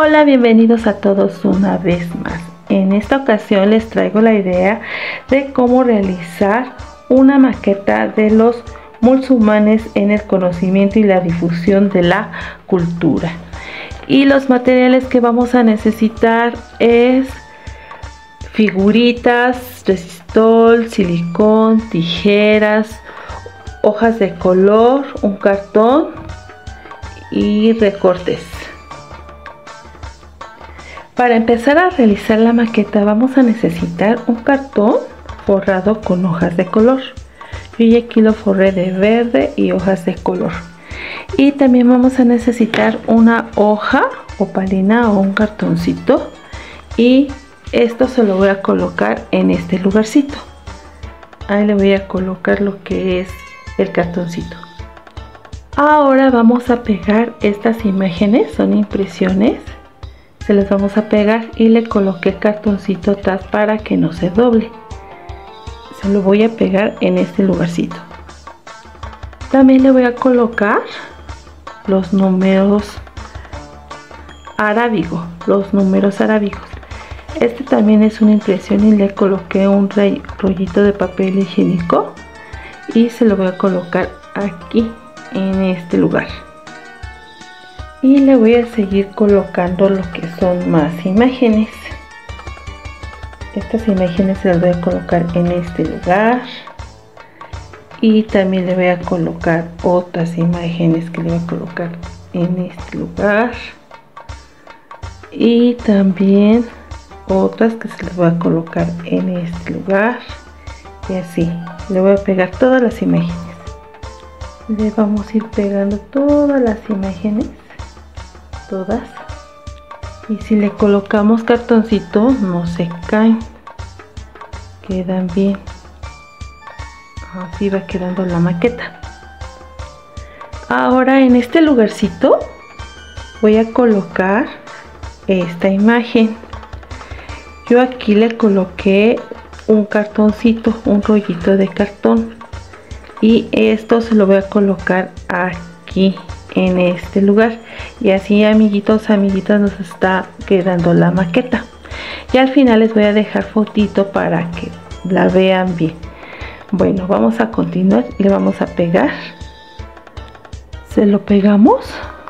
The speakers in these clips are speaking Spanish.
Hola, bienvenidos a todos una vez más. En esta ocasión les traigo la idea de cómo realizar una maqueta de los musulmanes en el conocimiento y la difusión de la cultura. Y los materiales que vamos a necesitar es figuritas, resistol, silicón, tijeras, hojas de color, un cartón y recortes. Para empezar a realizar la maqueta vamos a necesitar un cartón forrado con hojas de color. Yo ya aquí lo forré de verde y hojas de color. Y también vamos a necesitar una hoja opalina o un cartoncito. Y esto se lo voy a colocar en este lugarcito. Ahí le voy a colocar lo que es el cartoncito. Ahora vamos a pegar estas imágenes, son impresiones. Se las vamos a pegar y le coloqué cartoncito atrás para que no se doble. Se lo voy a pegar en este lugarcito. También le voy a colocar los números arábigos. Este también es una impresión y le coloqué un rollito de papel higiénico y se lo voy a colocar aquí en este lugar. Y le voy a seguir colocando lo que son más imágenes. Estas imágenes se las voy a colocar en este lugar. Y también le voy a colocar otras imágenes que le voy a colocar en este lugar. Y también otras que se las voy a colocar en este lugar. Y así, le voy a pegar todas las imágenes. Le vamos a ir pegando todas las imágenes. Todas, y si le colocamos cartoncito no se caen, quedan bien. Así va quedando la maqueta. Ahora en este lugarcito voy a colocar esta imagen. Yo aquí le coloqué un cartoncito, un rollito de cartón, y esto se lo voy a colocar aquí en este lugar. Y así, amiguitos, amiguitas, nos está quedando la maqueta. Y al final les voy a dejar fotito para que la vean bien. Bueno, vamos a continuar. Le vamos a pegar. Se lo pegamos.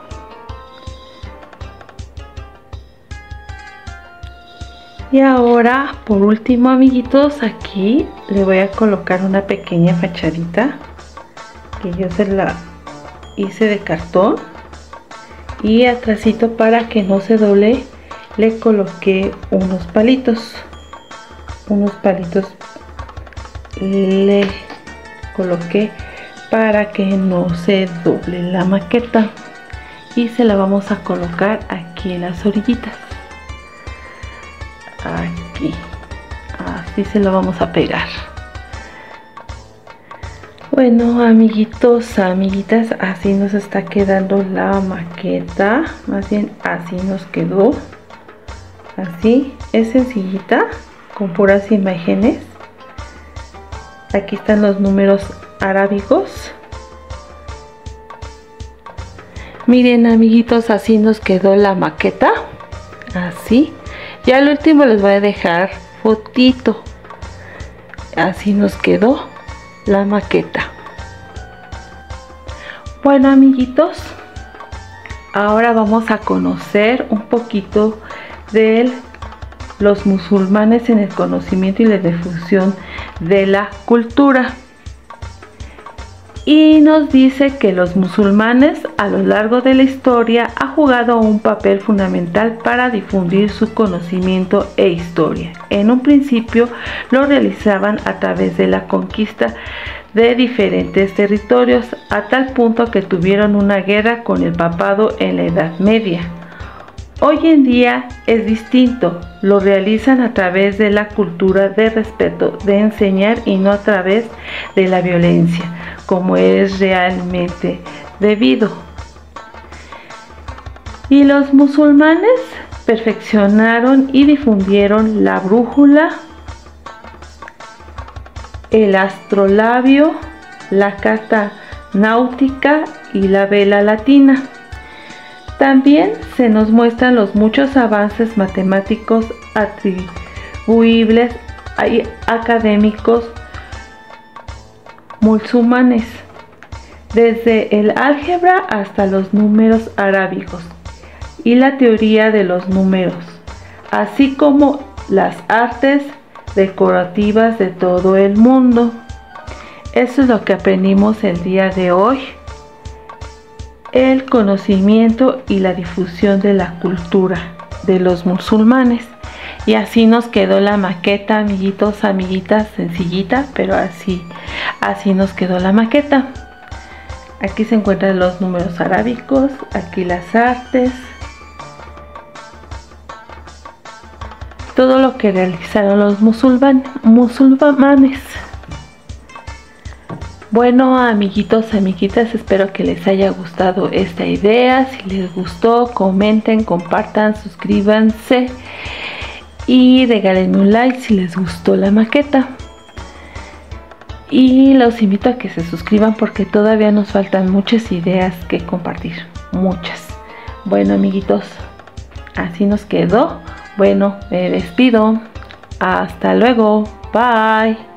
Y ahora, por último, amiguitos, aquí le voy a colocar una pequeña fachadita que yo se la hice de cartón. Y atrásito, para que no se doble, le coloqué unos palitos le coloqué para que no se doble la maqueta. Y se la vamos a colocar aquí en las orillitas, aquí, así se lo vamos a pegar. Bueno, amiguitos, amiguitas, así nos está quedando la maqueta. Más bien así nos quedó. Así, es sencillita, con puras imágenes. Aquí están los números arábigos. Miren, amiguitos, así nos quedó la maqueta. Así. Y al último les voy a dejar fotito. Así nos quedó la maqueta. Bueno, amiguitos, ahora vamos a conocer un poquito de los musulmanes en el conocimiento y la difusión de la cultura. Y nos dice que los musulmanes a lo largo de la historia han jugado un papel fundamental para difundir su conocimiento e historia. En un principio lo realizaban a través de la conquista de diferentes territorios, a tal punto que tuvieron una guerra con el papado en la Edad Media. Hoy en día es distinto, lo realizan a través de la cultura de respeto, de enseñar y no a través de la violencia, como es realmente debido. Y los musulmanes perfeccionaron y difundieron la brújula, el astrolabio, la carta náutica y la vela latina. También se nos muestran los muchos avances matemáticos atribuibles a académicos musulmanes, desde el álgebra hasta los números arábigos y la teoría de los números, así como las artes decorativas de todo el mundo. Eso es lo que aprendimos el día de hoy. El conocimiento y la difusión de la cultura de los musulmanes. Y así nos quedó la maqueta, amiguitos, amiguitas, sencillita, pero así nos quedó la maqueta. Aquí se encuentran los números arábicos, aquí las artes, todo lo que realizaron los musulmanes. Bueno, amiguitos, amiguitas, espero que les haya gustado esta idea. Si les gustó, comenten, compartan, suscríbanse y regálenme un like si les gustó la maqueta. Y los invito a que se suscriban porque todavía nos faltan muchas ideas que compartir, muchas. Bueno, amiguitos, así nos quedó. Bueno, me despido. Hasta luego. Bye.